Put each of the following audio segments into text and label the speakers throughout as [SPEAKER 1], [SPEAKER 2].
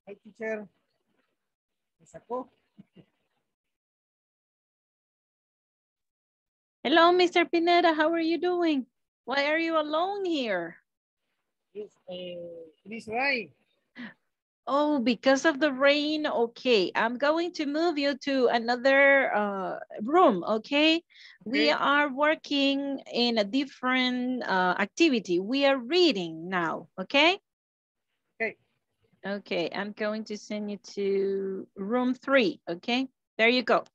[SPEAKER 1] Hi, teacher. Me sacó.
[SPEAKER 2] Hello, Mr. Pineda. How are you doing? Why are you alone here?
[SPEAKER 1] Yes, please, right.
[SPEAKER 2] Oh, because of the rain. Okay, I'm going to move you to another room, okay? We are working in a different activity. We are reading now, okay?
[SPEAKER 1] Okay.
[SPEAKER 2] Okay, I'm going to send you to room 3, okay? There you go.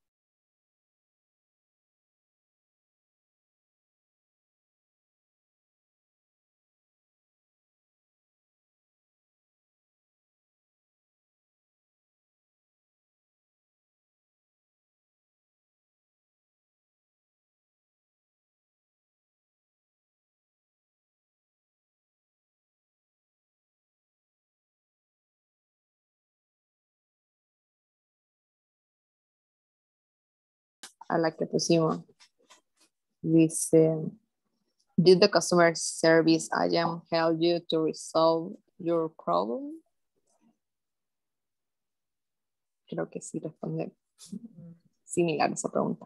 [SPEAKER 3] A la que pusimos. Dice, did the customer service agent help you to resolve your problem? Creo que sí responde similar a esa pregunta.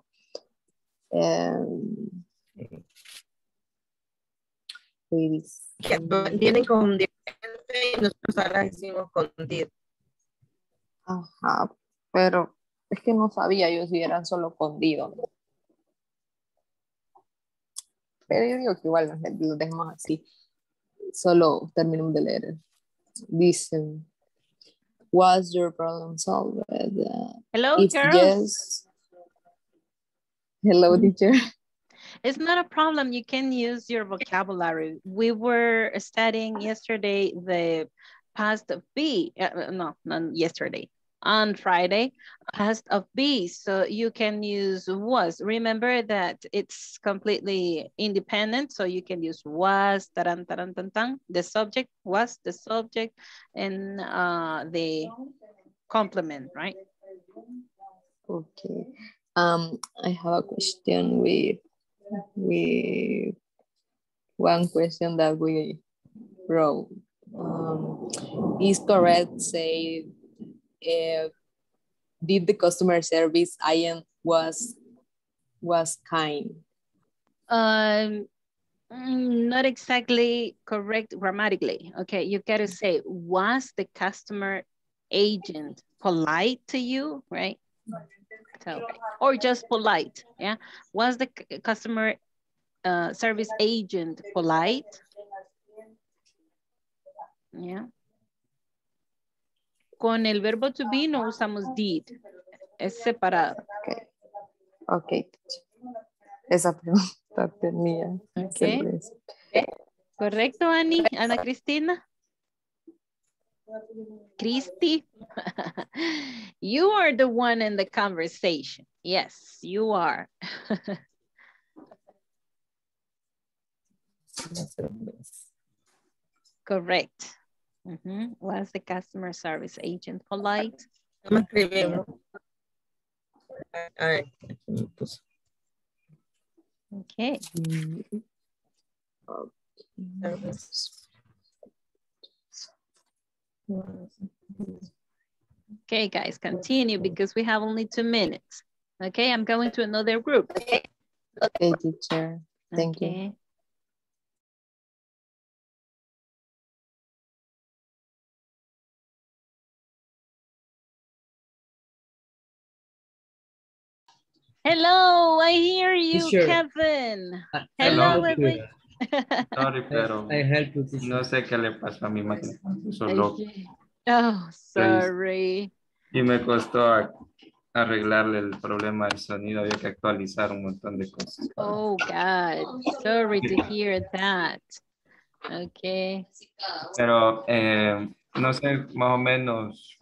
[SPEAKER 4] Vienen con diferente y nosotros ahora decimos con did.
[SPEAKER 3] Ajá, pero es que no sabía yo si eran solo con did o no. Pero yo digo que igual los dejamos así. Solo terminamos de leer. Dicen, was your problem solved?
[SPEAKER 2] Hello,
[SPEAKER 3] If
[SPEAKER 2] girls.
[SPEAKER 3] yes, hello, teacher.
[SPEAKER 2] It's not a problem. You can use your vocabulary. We were studying yesterday the past of be. No, not yesterday. On Friday, past of be. So you can use was. Remember that it's completely independent. So you can use was, taran, taran, tan, tan. The subject was the subject and the complement, right?
[SPEAKER 3] Okay. I have a question with one question that we wrote. Is correct say did the customer service agent was kind?
[SPEAKER 2] Not exactly correct grammatically. Okay, you gotta say, was the customer agent polite to you, right? So, or just polite, yeah? Was the customer service agent polite? Yeah. Con el verbo to be no usamos did, es separado.
[SPEAKER 3] Okay. Okay. Esa pregunta tenía.
[SPEAKER 2] Okay. Correcto, Ani. Ana Cristina. Christy, you are the one in the conversation. Yes, you are. Correct. Was the customer service agent polite?
[SPEAKER 4] Me escribimos. A ver, aquí me puso.
[SPEAKER 2] Okay. Okay, guys, continue because we have only 2 minutes. Okay, I'm going to another group.
[SPEAKER 3] Okay, teacher. Thank you.
[SPEAKER 2] Hello, I hear you,
[SPEAKER 5] Teacher.
[SPEAKER 2] Kevin.
[SPEAKER 5] Hello,
[SPEAKER 2] Hello,
[SPEAKER 5] sorry, pero no sé qué le pasó a mi máquina. Solo.
[SPEAKER 2] Oh, sorry.
[SPEAKER 5] Y me costó arreglarle el problema del sonido. Había que actualizar un montón de cosas.
[SPEAKER 2] Oh, God. Sorry to hear that. Okay.
[SPEAKER 5] Pero no sé, más o menos,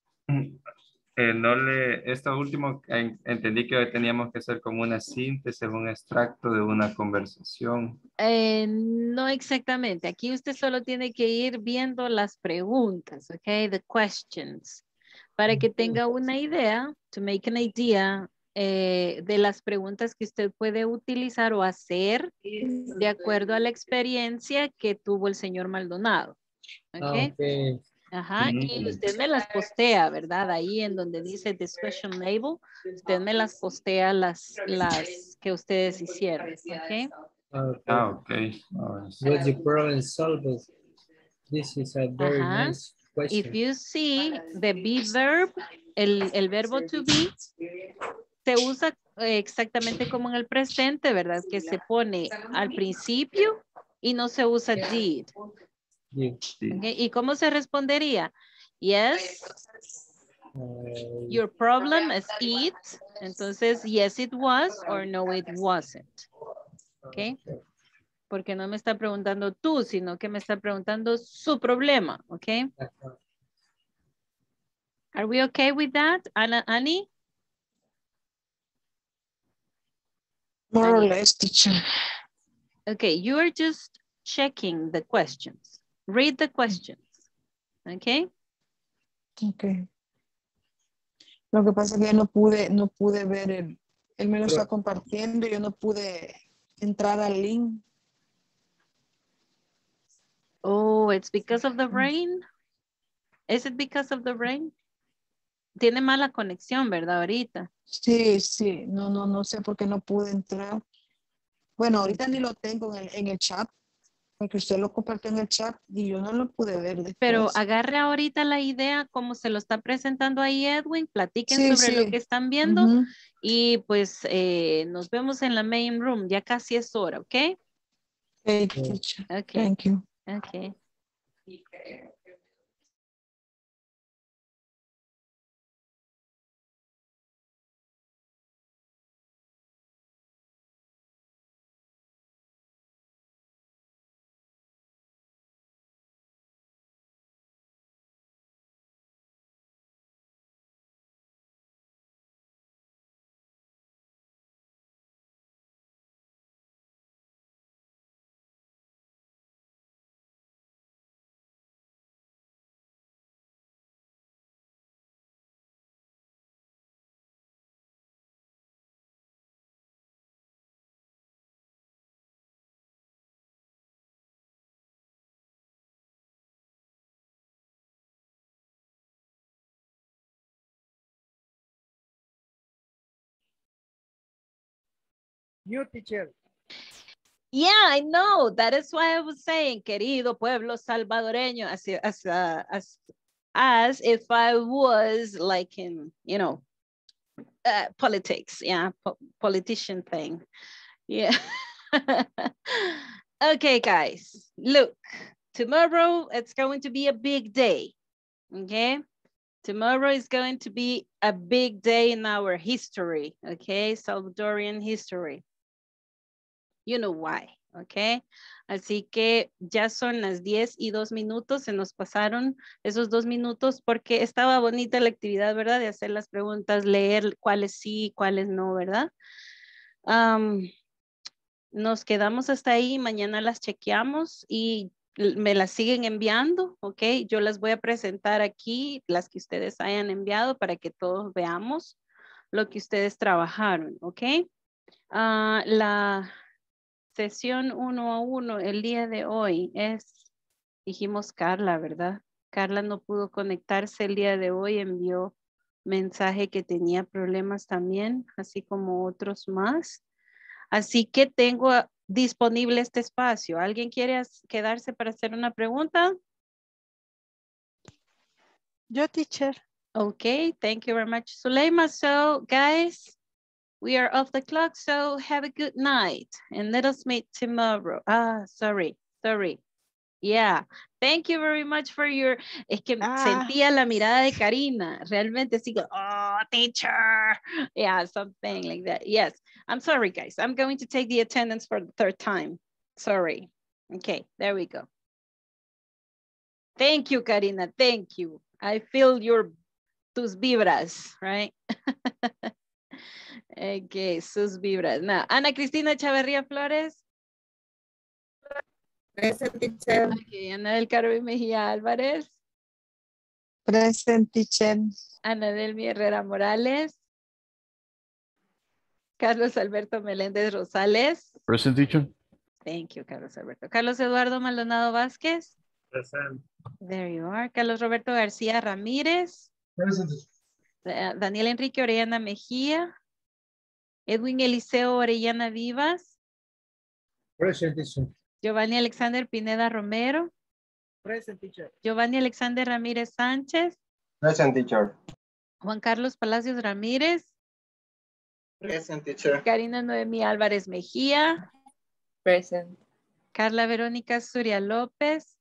[SPEAKER 5] esto último entendí que teníamos que hacer como una síntesis, un extracto de una conversación.
[SPEAKER 2] No exactamente. Aquí usted solo tiene que ir viendo las preguntas, okay? The questions. Para que tenga una idea, to make an idea, de las preguntas que usted puede utilizar o hacer de acuerdo a la experiencia que tuvo el señor Maldonado. Okay.
[SPEAKER 5] Okay.
[SPEAKER 2] Ajá, y
[SPEAKER 5] Ujú.
[SPEAKER 2] usted me las postea, ¿verdad? Ahí en donde dice discussion label, usted me las postea las que ustedes hicieron, ¿ok?
[SPEAKER 1] Okay.
[SPEAKER 5] Ok. Ahora sí.
[SPEAKER 1] What's the problem solved? This is a very
[SPEAKER 2] Ajá.
[SPEAKER 1] nice
[SPEAKER 2] If
[SPEAKER 1] question.
[SPEAKER 2] you see the be verb, el verbo to be, se usa exactamente como en el presente, ¿verdad? Que se pone al principio y no se usa did.
[SPEAKER 1] Yeah.
[SPEAKER 5] Sí.
[SPEAKER 2] ¿Ok? ¿Y cómo se respondería? Yes,
[SPEAKER 1] Uh,
[SPEAKER 2] your problem is it. Entonces, yes, it was or no, it wasn't. ¿Ok? Porque no me está preguntando tú, sino que me está preguntando su problema. ¿Ok? Are we okay with that, Annie?
[SPEAKER 6] More or
[SPEAKER 2] Annie.
[SPEAKER 6] less, teacher.
[SPEAKER 2] Okay, you are just checking the questions. Read the questions. Okay?
[SPEAKER 6] Okay. Lo que pasa es que no pude ver él me lo está compartiendo y yo no pude entrar al link.
[SPEAKER 2] Oh, it's because of the rain? Is it because of the rain? Tiene mala conexión, ¿verdad? Ahorita.
[SPEAKER 6] Sí, no sé por qué no pude entrar. Bueno, ahorita ni lo tengo en el chat, porque usted lo compartió en el chat y yo no lo pude ver
[SPEAKER 2] Pero
[SPEAKER 6] después.
[SPEAKER 2] agarre ahorita la idea como se lo está presentando ahí Edwin, platiquen sobre lo que están viendo
[SPEAKER 6] Ujú.
[SPEAKER 2] y pues nos vemos en la main room, ya casi es hora, ¿ok?
[SPEAKER 6] Okay, teacher.
[SPEAKER 2] Ok,
[SPEAKER 6] Thank you.
[SPEAKER 2] ok.
[SPEAKER 1] You teacher.
[SPEAKER 2] Yeah, I know. That is why I was saying, querido pueblo salvadoreño, as if I was like in, you know, politics. Yeah, politician thing. Yeah. Okay, guys, look, tomorrow it's going to be a big day. Okay. Tomorrow is going to be a big day in our history. Okay. Salvadorian history. You know why, ¿ok? Así que ya son las 10:02, se nos pasaron esos 2 minutos porque estaba bonita la actividad, ¿verdad? De hacer las preguntas, leer cuáles sí, cuáles no, ¿verdad? Nos quedamos hasta ahí, mañana las chequeamos y me las siguen enviando, ¿ok? Yo las voy a presentar aquí, las que ustedes hayan enviado para que todos veamos lo que ustedes trabajaron, ¿ok? La sesión 1 a 1 el día de hoy dijimos Carla, ¿verdad? Carla no pudo conectarse el día de hoy, envió mensaje que tenía problemas también, así como otros más. Así que tengo disponible este espacio. ¿Alguien quiere quedarse para hacer una pregunta?
[SPEAKER 7] Yo, teacher.
[SPEAKER 2] Okay, thank you very much, Suleima. So, guys, we are off the clock, so have a good night and let us meet tomorrow. Sorry. Yeah, thank you very much for your, es que sentía la mirada de Karina, realmente así que, oh, teacher. Yeah, something like that. Yes, I'm sorry, guys. I'm going to take the attendance for the 3rd time. Sorry. Okay, there we go. Thank you, Karina, thank you. I feel tus vibras, right? Okay, sus vibras. Now, Ana Cristina Chavarría Flores.
[SPEAKER 4] Present, teacher.
[SPEAKER 2] Okay, Ana del Carmen Mejía Álvarez.
[SPEAKER 6] Present, teacher.
[SPEAKER 2] Ana Delmi Herrera Morales. Carlos Alberto Meléndez Rosales.
[SPEAKER 8] Present, teacher.
[SPEAKER 2] Thank you, Carlos Alberto. Carlos Eduardo Maldonado Vázquez.
[SPEAKER 1] Present.
[SPEAKER 2] There you are. Carlos Roberto García Ramírez.
[SPEAKER 1] Present.
[SPEAKER 2] Daniel Enrique Orellana Mejía. Edwin Eliseo Orellana Vivas.
[SPEAKER 1] Present, teacher.
[SPEAKER 2] Giovanni Alexander Pineda Romero.
[SPEAKER 1] Present, teacher.
[SPEAKER 2] Giovanni Alexander Ramírez Sánchez.
[SPEAKER 7] Present, teacher.
[SPEAKER 2] Juan Carlos Palacios Ramírez.
[SPEAKER 7] Present, teacher.
[SPEAKER 2] Karina Noemí Álvarez Mejía.
[SPEAKER 3] Present.
[SPEAKER 2] Carla Verónica Suria López.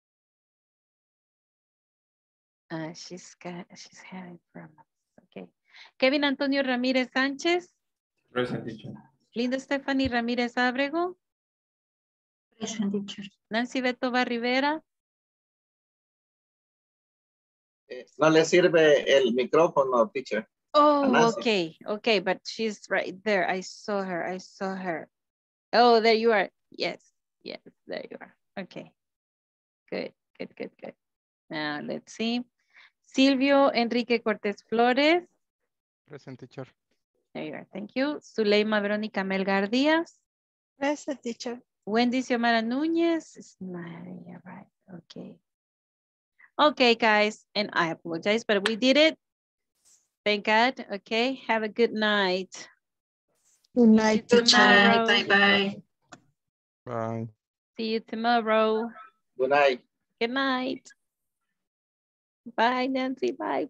[SPEAKER 2] She's having problems. Okay. Kevin Antonio Ramírez Sánchez.
[SPEAKER 5] Present, teacher.
[SPEAKER 2] Linda Stephanie Ramírez Ábrego.
[SPEAKER 8] Present, teacher.
[SPEAKER 2] Nancy Beto Rivera.
[SPEAKER 7] No le sirve el micrófono, teacher.
[SPEAKER 2] Oh,
[SPEAKER 7] Nancy.
[SPEAKER 2] okay, but she's right there. I saw her. Oh, there you are. Yes, there you are. Okay, good. Now, let's see. Silvio Enrique Cortés Flores.
[SPEAKER 9] Present, teacher.
[SPEAKER 2] There you are, thank you. Zuleima Verónica Melgar Díaz.
[SPEAKER 6] Present, teacher.
[SPEAKER 2] Wendy Xiomara Núñez. It's Maria, right, okay. Okay, guys, and I apologize, but we did it. Thank God, okay. Have a good night.
[SPEAKER 6] Good night,
[SPEAKER 2] See you
[SPEAKER 6] teacher.
[SPEAKER 2] tomorrow.
[SPEAKER 8] Bye-bye.
[SPEAKER 9] Bye.
[SPEAKER 2] See you tomorrow.
[SPEAKER 7] Good night.
[SPEAKER 2] Good night. Bye, Nancy, bye.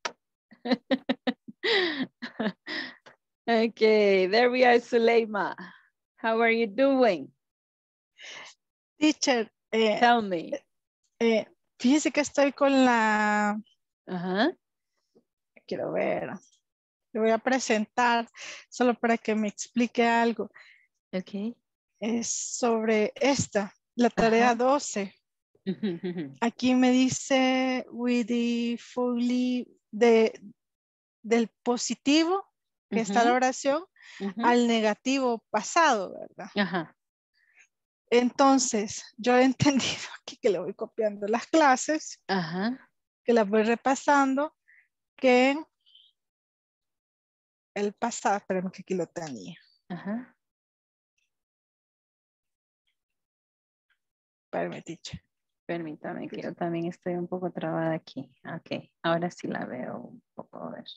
[SPEAKER 2] Okay, there we are, Suleima. How are you doing?
[SPEAKER 6] Teacher,
[SPEAKER 2] Tell me.
[SPEAKER 6] fíjese que estoy con la...
[SPEAKER 2] Ajá.
[SPEAKER 6] Quiero ver. Le voy a presentar solo para que me explique algo.
[SPEAKER 2] Okay.
[SPEAKER 6] Es sobre esta, la tarea 12. Aquí me dice with the fully del positivo que está la oración al negativo pasado, ¿verdad?
[SPEAKER 2] Ajá.
[SPEAKER 6] Entonces, yo he entendido aquí que le voy copiando las clases,
[SPEAKER 2] Ajá.
[SPEAKER 6] que las voy repasando, que el pasado, espérame que aquí lo tenía.
[SPEAKER 2] Ajá.
[SPEAKER 6] Espérame, teacher.
[SPEAKER 2] Permítame que yo también estoy un poco trabada aquí. Ok, ahora sí la veo un poco, a ver.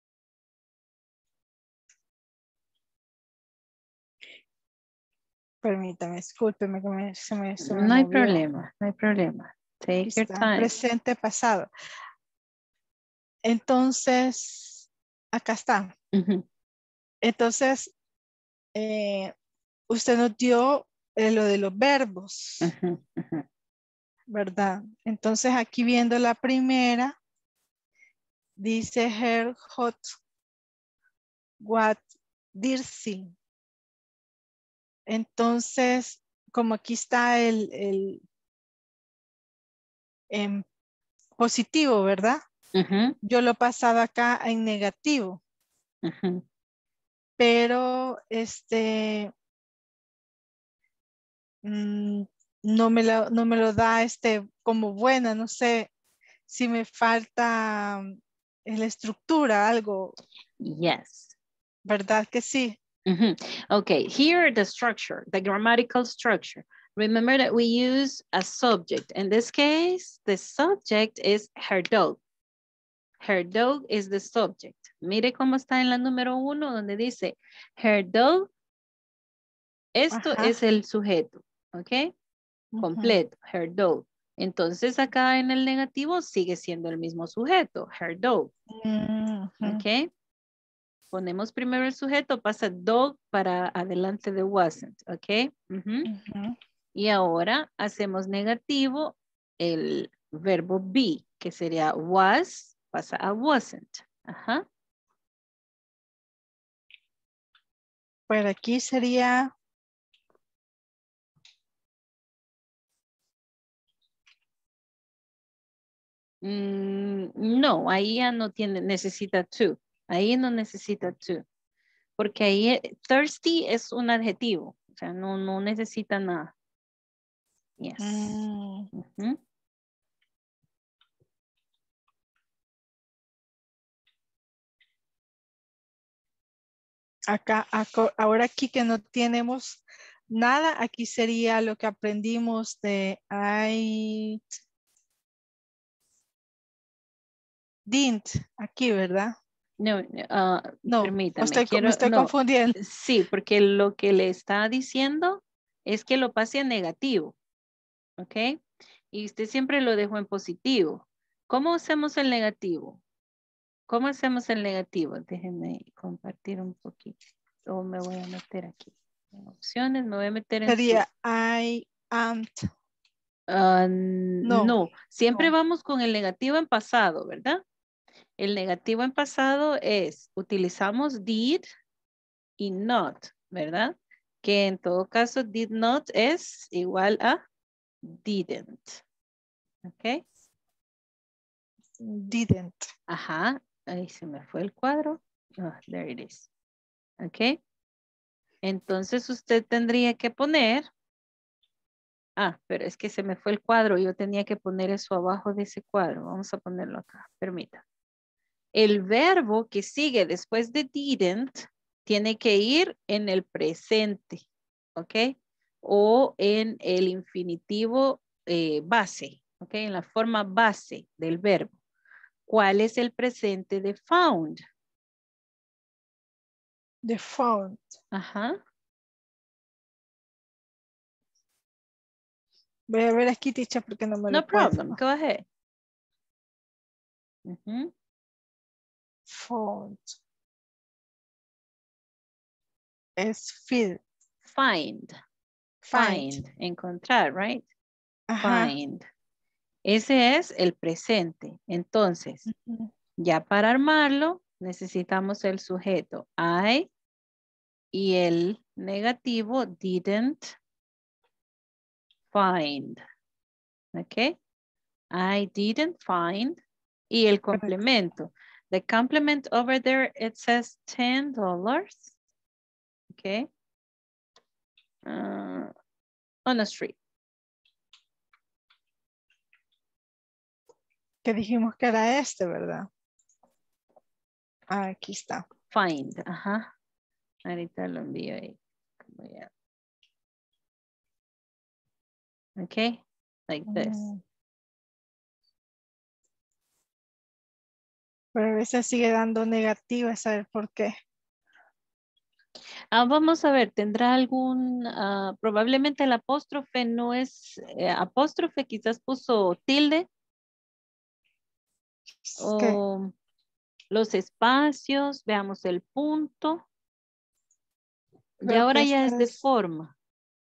[SPEAKER 6] Permítame, discúlpeme que se me
[SPEAKER 2] No hay
[SPEAKER 6] movió.
[SPEAKER 2] problema, no hay problema. Take
[SPEAKER 6] Aquí
[SPEAKER 2] your
[SPEAKER 6] está,
[SPEAKER 2] time.
[SPEAKER 6] presente, pasado. Entonces, acá está. Entonces, usted nos dio lo de los verbos, ¿verdad? Entonces, aquí viendo la primera, dice her hot, what, dirty. Entonces, como aquí está el en positivo, ¿verdad? Yo lo pasaba acá en negativo. Pero no me lo da como buena, no sé si me falta en la estructura algo.
[SPEAKER 2] Yes.
[SPEAKER 6] ¿Verdad que sí?
[SPEAKER 2] Okay, here the structure, the grammatical structure. Remember that we use a subject. In this case, the subject is her dog. Her dog is the subject. Mire cómo está en la número 1 donde dice her dog. Esto es el sujeto, ¿ok? Completo, her dog. Entonces acá en el negativo sigue siendo el mismo sujeto, her dog. ¿Ok? Ponemos primero el sujeto, pasa dog para adelante de wasn't, ¿ok? Y ahora hacemos negativo el verbo be, que sería was, pasa a wasn't. Ajá.
[SPEAKER 6] Por aquí sería...
[SPEAKER 2] No, ahí ya no necesita to. Ahí no necesita to. Porque ahí thirsty es un adjetivo. O sea, no necesita nada. Yes.
[SPEAKER 6] Acá, ahora aquí que no tenemos nada, aquí sería lo que aprendimos de I didn't, aquí, ¿verdad?
[SPEAKER 2] No,
[SPEAKER 6] No,
[SPEAKER 2] permítame,
[SPEAKER 6] me estoy
[SPEAKER 2] no,
[SPEAKER 6] confundiendo.
[SPEAKER 2] sí, porque lo que le está diciendo es que lo pase a negativo, ¿ok? Y usted siempre lo dejó en positivo. ¿Cómo hacemos el negativo? ¿Cómo hacemos el negativo? Déjenme compartir un poquito. O me voy a meter aquí. En opciones, me voy a meter en su...
[SPEAKER 6] Sería I am.
[SPEAKER 2] No, siempre
[SPEAKER 6] no.
[SPEAKER 2] vamos con el negativo en pasado, ¿verdad? El negativo en pasado es, utilizamos did y not, ¿verdad? Que en todo caso did not es igual a didn't. ¿Ok?
[SPEAKER 6] Didn't.
[SPEAKER 2] Ajá, ahí se me fue el cuadro. Ah, there it is. ¿Ok? Entonces usted tendría que poner, pero es que se me fue el cuadro, yo tenía que poner eso abajo de ese cuadro. Vamos a ponerlo acá, permita. El verbo que sigue después de didn't tiene que ir en el presente, ¿ok? O en el infinitivo base, ¿ok? En la forma base del verbo. ¿Cuál es el presente de found?
[SPEAKER 6] The found.
[SPEAKER 2] Ajá.
[SPEAKER 6] Voy a ver aquí, teacher, porque no me
[SPEAKER 2] No
[SPEAKER 6] lo puedo.
[SPEAKER 2] problem, go ahead. Ujú.
[SPEAKER 6] Found. Es find.
[SPEAKER 2] Find. Encontrar, right?
[SPEAKER 6] Ajá.
[SPEAKER 2] Find. Ese es el presente. Entonces,
[SPEAKER 6] Ujú.
[SPEAKER 2] ya para armarlo, necesitamos el sujeto I y el negativo didn't find. ¿Ok? I didn't find. Y el complemento. The complement over there, it says $10. ¿Ok? On a street.
[SPEAKER 6] Que dijimos que era este, ¿verdad? Aquí está.
[SPEAKER 2] Find. Ajá. Ahorita lo envío ahí. Ok. Like this.
[SPEAKER 6] Pero a veces sigue dando negativa, ¿saber por qué?
[SPEAKER 2] Vamos a ver, ¿tendrá algún, probablemente el apóstrofe no es apóstrofe, quizás puso tilde?
[SPEAKER 6] ¿Qué?
[SPEAKER 2] O los espacios, veamos el punto. Y
[SPEAKER 6] Creo
[SPEAKER 2] ahora
[SPEAKER 6] que
[SPEAKER 2] ya es
[SPEAKER 6] esta
[SPEAKER 2] de forma.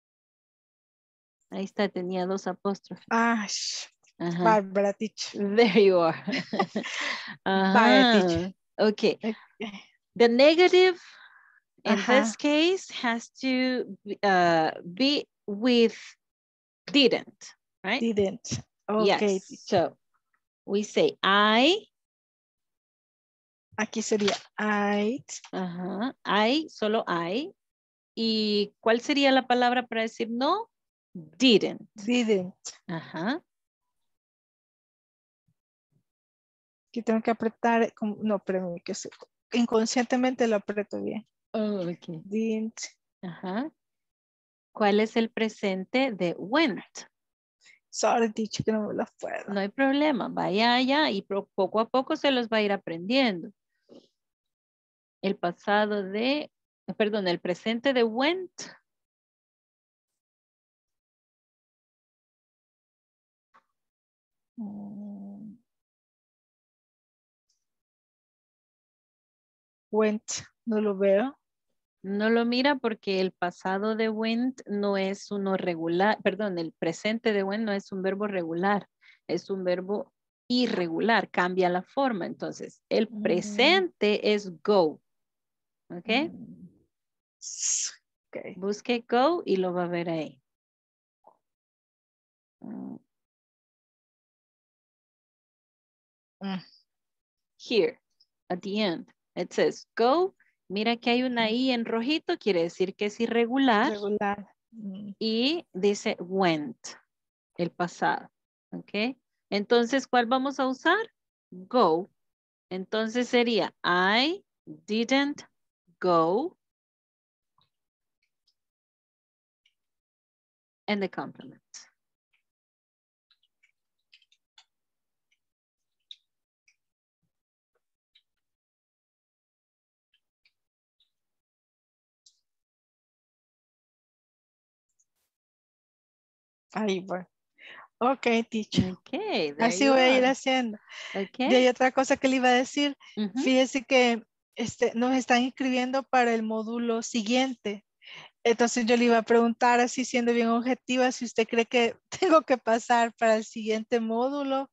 [SPEAKER 2] Ahí está, tenía dos apóstrofes. Ajá.
[SPEAKER 6] Bárbara, teacher.
[SPEAKER 2] There you are.
[SPEAKER 6] Vaya, teacher.
[SPEAKER 2] Okay. The negative in
[SPEAKER 6] Ajá.
[SPEAKER 2] this case has to be with didn't, right?
[SPEAKER 6] Didn't. Okay.
[SPEAKER 2] Yes. So we say I.
[SPEAKER 6] Aquí sería I.
[SPEAKER 2] Ajá. I, solo I. ¿Y cuál sería la palabra para decir no? Didn't.
[SPEAKER 6] Didn't.
[SPEAKER 2] Ajá.
[SPEAKER 6] Aquí tengo que apretar. No, pero que inconscientemente lo aprieto bien.
[SPEAKER 2] Oh, okay.
[SPEAKER 6] Didn't.
[SPEAKER 2] Ajá. ¿Cuál es el presente de went?
[SPEAKER 6] Sorry, teacher, que no me las puedo.
[SPEAKER 2] No hay problema. Vaya allá y poco a poco se los va a ir aprendiendo. El pasado de, perdón, el presente de went.
[SPEAKER 6] Went, no lo veo.
[SPEAKER 2] No lo mira porque el pasado de went no es uno regular, perdón, el presente de went no es un verbo regular, es un verbo irregular, cambia la forma. Entonces, el presente es go. ¿Ok?
[SPEAKER 6] Okay.
[SPEAKER 2] Busque go y lo va a ver ahí. Here, at the end, it says go. Mira que hay una I en rojito, quiere decir que es irregular.
[SPEAKER 6] Regular.
[SPEAKER 2] Y dice went, el pasado. ¿Ok? Entonces, ¿cuál vamos a usar? Go. Entonces sería I didn't go and the complement.
[SPEAKER 6] Ahí voy. Ok, teacher.
[SPEAKER 2] Okay, there
[SPEAKER 6] Así
[SPEAKER 2] you
[SPEAKER 6] voy a ir
[SPEAKER 2] are.
[SPEAKER 6] haciendo. Y
[SPEAKER 2] Okay.
[SPEAKER 6] hay otra cosa que le iba a decir.
[SPEAKER 2] Ujú.
[SPEAKER 6] Fíjese que nos están inscribiendo para el módulo siguiente. Entonces yo le iba a preguntar, así siendo bien objetiva, si usted cree que tengo que pasar para el siguiente módulo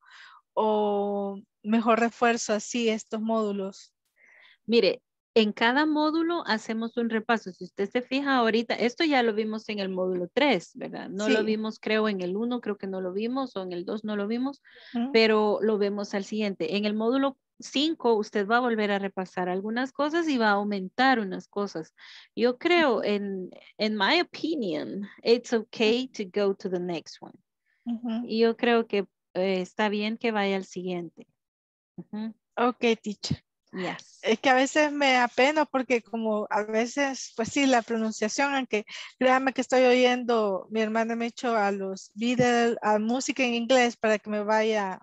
[SPEAKER 6] o mejor refuerzo así estos módulos.
[SPEAKER 2] Mire, en cada módulo hacemos un repaso. Si usted se fija ahorita, esto ya lo vimos en el módulo 3, ¿verdad? No lo
[SPEAKER 6] Sí.
[SPEAKER 2] vimos, creo, en el 1, creo que no lo vimos, o en el 2 no lo vimos,
[SPEAKER 6] Ujú.
[SPEAKER 2] pero lo vemos al siguiente. En el módulo 5, usted va a volver a repasar algunas cosas y va a aumentar unas cosas. Yo creo, in my opinion, it's okay to go to the next one.
[SPEAKER 6] Ujú.
[SPEAKER 2] Y yo creo que está bien que vaya al siguiente. Ujú.
[SPEAKER 6] Ok, teacher.
[SPEAKER 2] Yes.
[SPEAKER 6] Es que a veces me apeno porque como a veces, pues sí, la pronunciación, aunque créame que estoy oyendo, mi hermana me echó a los Beatles, a música en inglés para que me vaya,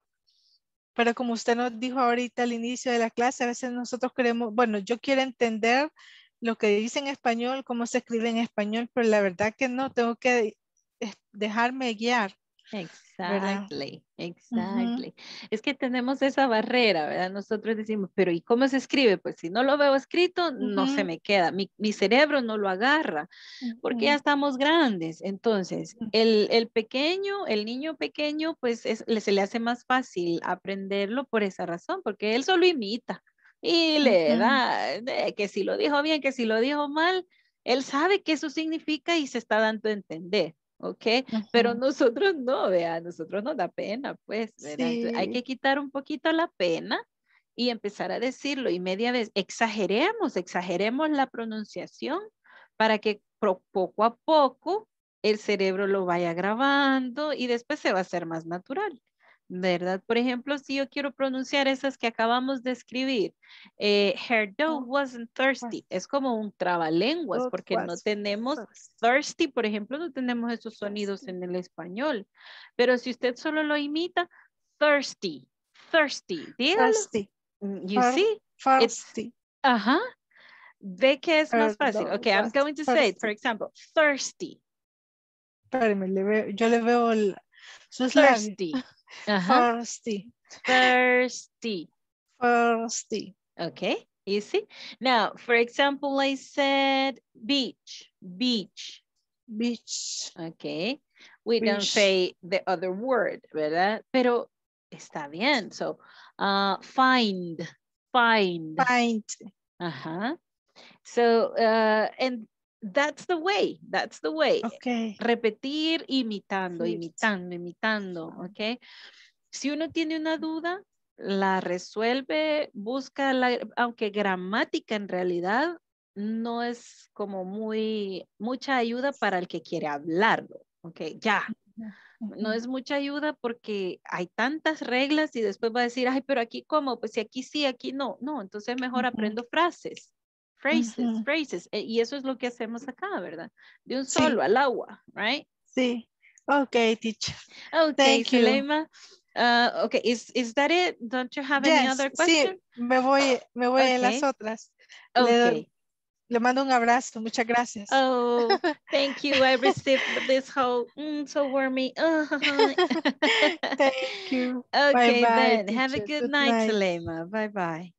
[SPEAKER 6] pero como usted nos dijo ahorita al inicio de la clase, a veces nosotros queremos, bueno, yo quiero entender lo que dice en español, cómo se escribe en español, pero la verdad que no, tengo que dejarme guiar, ¿verdad?
[SPEAKER 2] Exactly. Es que tenemos esa barrera, ¿verdad? Nosotros decimos, pero ¿y cómo se escribe? Pues si no lo veo escrito, no se
[SPEAKER 6] Ujú,
[SPEAKER 2] me queda. Mi cerebro no lo agarra, porque ya
[SPEAKER 6] ujú,
[SPEAKER 2] estamos grandes. Entonces, el pequeño, el niño pequeño, pues se le hace más fácil aprenderlo por esa razón, porque él solo imita y le
[SPEAKER 6] ujú,
[SPEAKER 2] da que si lo dijo bien, que si lo dijo mal, él sabe que eso significa y se está dando a entender. ¿Ok? Pero
[SPEAKER 6] ujú.
[SPEAKER 2] nosotros no, vea, a nosotros nos da pena, pues, ¿verdad? Entonces, hay
[SPEAKER 6] Sí.
[SPEAKER 2] que quitar un poquito la pena y empezar a decirlo y media vez, exageremos la pronunciación para que poco a poco el cerebro lo vaya grabando y después se va a hacer más natural, ¿verdad? Por ejemplo, si yo quiero pronunciar esas que acabamos de escribir, her dog wasn't thirsty, es como un trabalenguas
[SPEAKER 6] Dog
[SPEAKER 2] porque no
[SPEAKER 6] was
[SPEAKER 2] tenemos
[SPEAKER 6] first.
[SPEAKER 2] thirsty, por ejemplo, no tenemos esos sonidos en el español, pero si usted solo lo imita, thirsty, dígalo.
[SPEAKER 6] Thirsty.
[SPEAKER 2] You see, it's,
[SPEAKER 6] Thirsty.
[SPEAKER 2] ajá, ve que es más
[SPEAKER 6] Her
[SPEAKER 2] fácil.
[SPEAKER 6] dog
[SPEAKER 2] Okay, I'm
[SPEAKER 6] was
[SPEAKER 2] going to say it, for
[SPEAKER 6] thirsty.
[SPEAKER 2] example, thirsty,
[SPEAKER 6] Espérame, yo le veo sus labios.
[SPEAKER 2] thirsty, ajá,
[SPEAKER 6] Thirsty.
[SPEAKER 2] thirsty,
[SPEAKER 6] Thirsty.
[SPEAKER 2] okay, easy. Now, for example, I said beach,
[SPEAKER 6] Beach.
[SPEAKER 2] okay. We don't
[SPEAKER 6] Beach.
[SPEAKER 2] say the other word, ¿verdad? Pero está bien. So, find.
[SPEAKER 6] Find.
[SPEAKER 2] Uh-huh. So, and that's the way.
[SPEAKER 6] Okay.
[SPEAKER 2] Repetir imitando,
[SPEAKER 6] Fit.
[SPEAKER 2] ¿ok? Si uno tiene una duda, la resuelve, busca, aunque gramática en realidad no es como mucha ayuda para el que quiere hablarlo, ¿ok? Ya. No es mucha ayuda porque hay tantas reglas y después va a decir, ay, pero aquí cómo, pues si aquí sí, aquí no. No, entonces mejor aprendo phrases. Y eso es lo que hacemos acá, ¿verdad? De un
[SPEAKER 6] Sí.
[SPEAKER 2] solo al agua, right?
[SPEAKER 6] Sí. Okay, teacher.
[SPEAKER 2] Okay,
[SPEAKER 6] Thank you.
[SPEAKER 2] Zulema. Okay, is that it? Don't you have any
[SPEAKER 6] Yes,
[SPEAKER 2] other
[SPEAKER 6] sí,
[SPEAKER 2] question?
[SPEAKER 6] me voy en las
[SPEAKER 2] Okay.
[SPEAKER 6] otras.
[SPEAKER 2] Okay.
[SPEAKER 6] Le mando un abrazo, muchas gracias.
[SPEAKER 2] Oh, thank you. I received this whole so warmy.
[SPEAKER 6] Thank you.
[SPEAKER 2] Okay,
[SPEAKER 6] Bye-bye,
[SPEAKER 2] then. Have a
[SPEAKER 6] teacher.
[SPEAKER 2] good
[SPEAKER 6] Good
[SPEAKER 2] night,
[SPEAKER 6] night.
[SPEAKER 2] Zulema. Bye-bye.